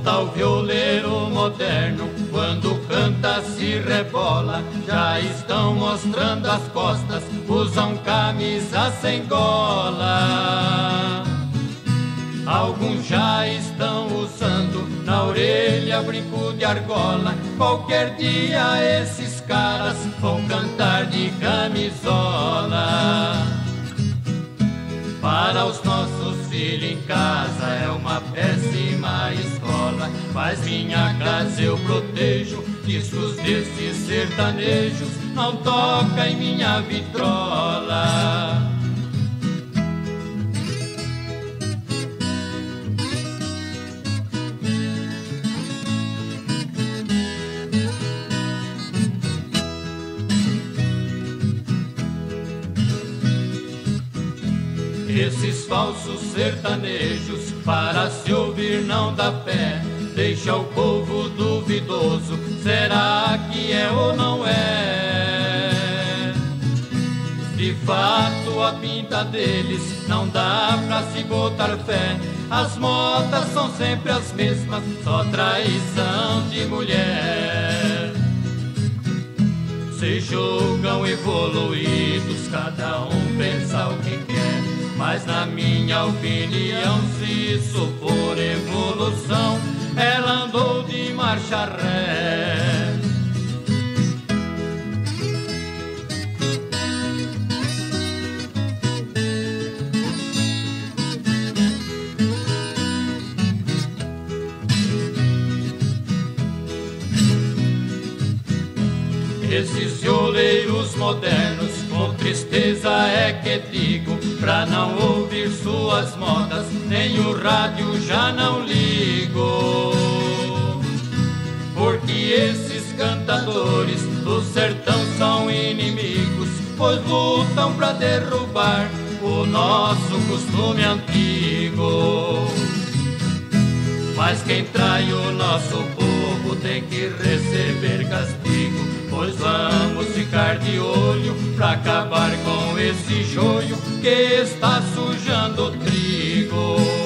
tal violeiro moderno, quando canta se rebola, já estão mostrando as costas, usam camisa sem gola. Alguns já estão usando na orelha brinco de argola. Qualquer dia esses caras vão cantar de camisola. Para os nossos filhos em casa é uma péssima escola, mas minha casa eu protejo, discos desses sertanejos não toca em minha vitrola. Esses falsos sertanejos, para se ouvir não dá pé, deixa o povo duvidoso, será que é ou não é? De fato a pinta deles não dá pra se botar fé, as modas são sempre as mesmas, só traição de mulher. Se julgam evoluídos, cada um pensa o que quer, mas na minha opinião, se isso for evolução, ela andou de marcha ré. Esses violeiros modernos, com tristeza é que digo, pra não ouvir suas modas, nem o rádio já não ligo. Porque esses cantadores do sertão são inimigos, pois lutam pra derrubar o nosso costume antigo. Mas quem trai o nosso povo tem que receber castigo, pois vamos ficar de olho pra acabar com esse joio que está sujando o trigo.